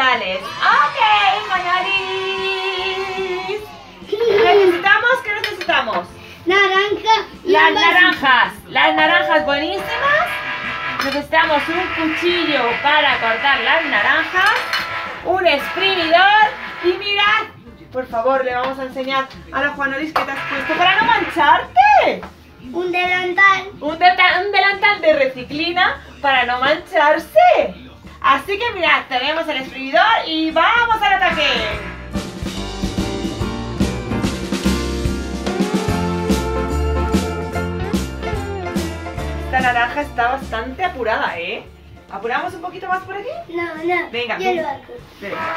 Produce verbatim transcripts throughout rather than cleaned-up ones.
especiales. Ok, Juanolis. ¿Necesitamos? ¿Qué necesitamos? Naranja. Las naranjas. Las naranjas buenísimas. Necesitamos un cuchillo para cortar las naranjas. Un exprimidor. Y mirad. Por favor, le vamos a enseñar a la Juanolis que te has puesto para no mancharte. Un delantal. Un, de- un delantal de reciclina para no mancharse. Así que mirad, tenemos el exprimidor y vamos al ataque. Esta naranja está bastante apurada, ¿eh? ¿Apuramos un poquito más por aquí? No, no. Venga, yo tú. lo hago. Venga.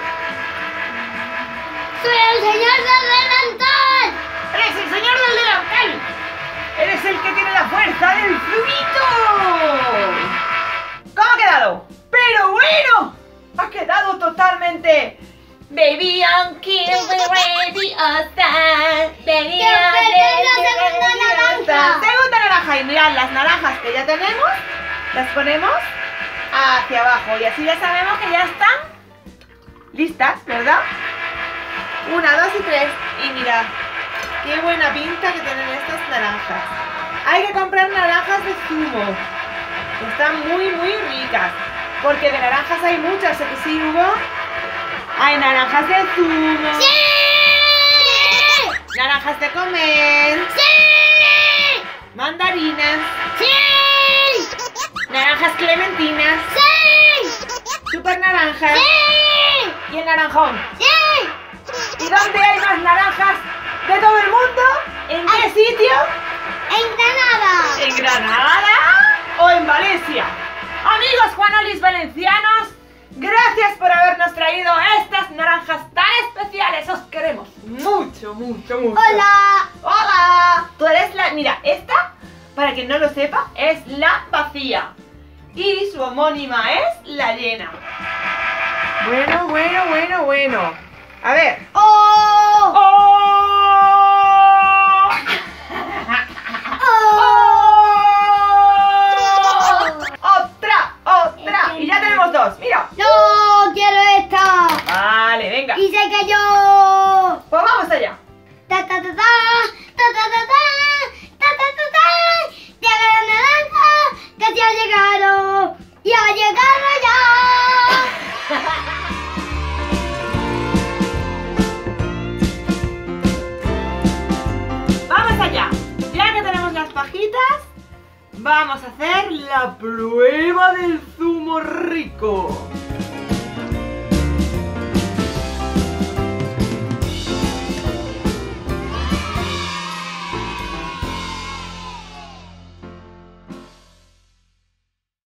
Soy el señor del delantal. ¡Eres el señor del delantal! ¡Eres el que tiene la fuerza del zumito! ¿Cómo ha quedado? ¡Pero bueno! ¡Ha quedado totalmente! Baby, I'm kill the ready all time. Baby, ¡Quiero I'm perder la ready, segunda ready, all naranja! time. Segunda naranja. Y mirad, las naranjas que ya tenemos, las ponemos hacia abajo. Y así ya sabemos que ya están listas, ¿verdad? Una, dos y tres. Y mirad, qué buena pinta que tienen estas naranjas. Hay que comprar naranjas de zumo. Están muy, muy ricas. Porque de naranjas hay muchas, ¿o que sí, Hugo? Hay naranjas de zumo. ¡Sí! Naranjas de comer. ¡Sí! Mandarinas. ¡Sí! Naranjas clementinas. ¡Sí! Super naranjas. ¡Sí! Y el naranjón. ¡Sí! ¿Y dónde hay más naranjas de todo el mundo? ¿En qué sitio? ¡En Granada! ¿En Granada o en Valencia? Amigos Juanolis valencianos, gracias por habernos traído estas naranjas tan especiales. Os queremos mucho, mucho, mucho. ¡Hola! ¡Hola! Tú eres la... Mira, esta, para quien no lo sepa, es la vacía. Y su homónima es la llena. Bueno, bueno, bueno, bueno. A ver. ¡Oh! ¡Oh! ¡Oh! ¡Otra! ¡Otra! Y ya tenemos dos, mira. ¡No! ¡Quiero esta! Vale, venga. ¡Y se cayó! Pues vamos allá. ¡Ta, ta, ta, ta! ¡Ta, ta, ta, ta! ¡Ta, ta, ta, ta! ¡Llega la naranja! ¡Que se ha llegado! ¡Y ha llegado ya! Vamos allá. Ya que tenemos las pajitas, vamos a hacer la prueba del zumo rico.